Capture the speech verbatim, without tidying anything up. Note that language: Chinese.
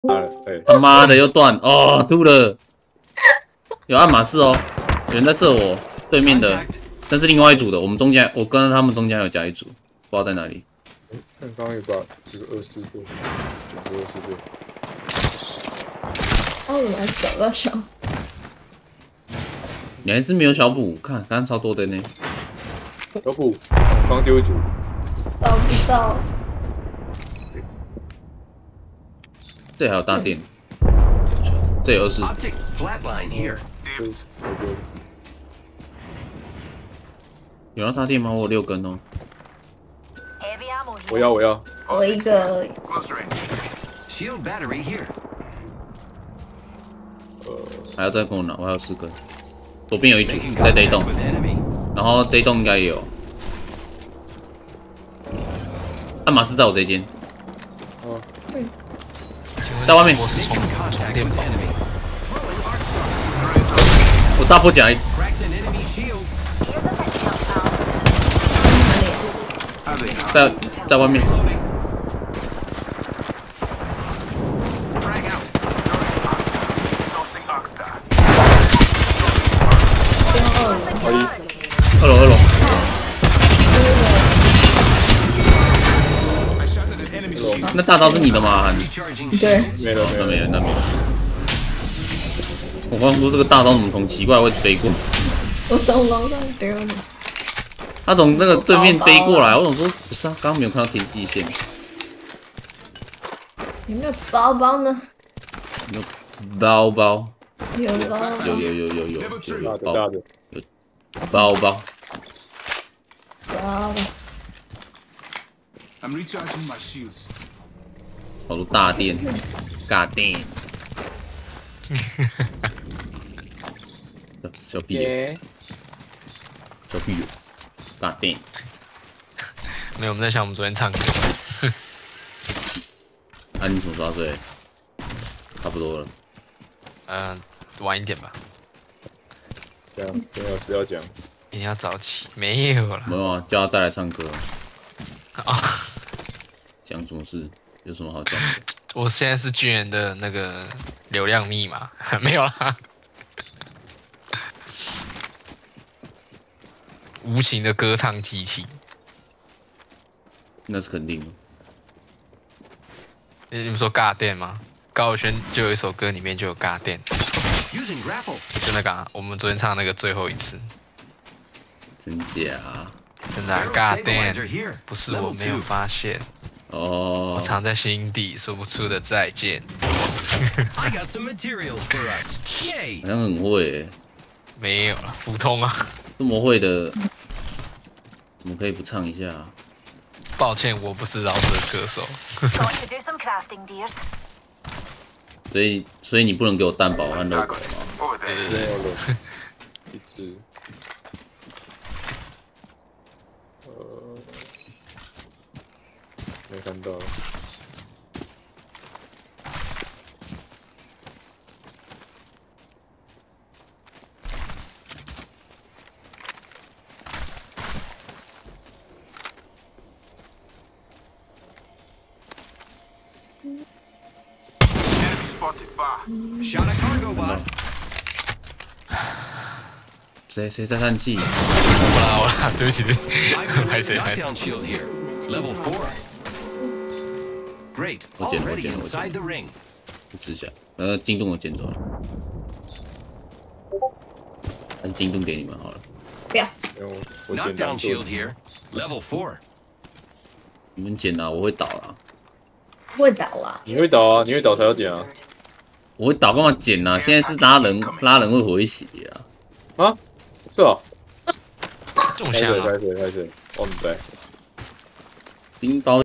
他妈的又断哦，吐了。有爱马仕哦，有人在射我对面的，但是另外一组的，我们中间，我跟他们中间有加一组，不知道在哪里。 看刚刚有把这个二四过，两个二四过。 哦，我来找到小。 你还是没有小补，看刚刚超多的呢。 小补，刚丢一组。 找不到。 这还有大电，这有二四。有要大电吗？我有六根哦。 我要，我要。 我一个。 呃， 还要再跟我拿，我还有四根。左边有一组在这一栋，然后这一栋应该也有。爱马仕在我这间。 哦。 嗯。 在外面。 我是充充电宝。 我大波甲一。在在外面。二楼二楼。那大刀是你的吗？ 对。 没了， 那没了，那没了。我刚说这个大刀怎么从奇怪的位置飞过？ 我从楼上丢的。 他从那个对面飞过来，我想说不是啊，刚刚没有看到天际线。 有没有包包呢？ 有包包。 有包。 有有有有有有包大的有包包。 包包。 I'm recharging my shields. 好多大电，尬电。小屁友，小屁友，尬电。 没有，我们在想我们昨天唱歌。 啊，你什么时候要睡？差不多了。 嗯、呃，晚一点吧。 这样，今天有事要讲。 一定要早起。没有了。 没有啊，叫他再来唱歌。 啊。 讲什么事？有什么好讲的？ 我现在是巨人的那个流量密码，没有啦。无情的歌唱机器， 那是肯定的。 你们说尬电吗？高尔宣就有一首歌里面就有尬电，就那个、啊、我们昨天唱那个最后一次。 真假？ 真的、啊、尬电，不是我没有发现。 哦， 我藏在心底说不出的再见。 好像很会耶。 没有了，普通啊。 这么会的，怎么可以不唱一下、啊？ 抱歉，我不是饶舌歌手。 所以，所以你不能给我蛋堡和肉狗吗？ 对对对。一只。呃，没看到。 谁谁在叹气？ 我啦我啦，对不起，拍谁拍谁。 我捡我捡我捡。不吃下，呃，京东我捡走了。那京东给你们好了。 不要。 我捡到。 你们捡啊，我会倒啊。 会倒啊？ 你会倒啊？你会倒才要捡啊？ 我会倒干嘛捡啊？现在是拉人拉人会回血啊。 啊？是啊。 中枪啊！ 开水开水开水，我唔知。 冰刀。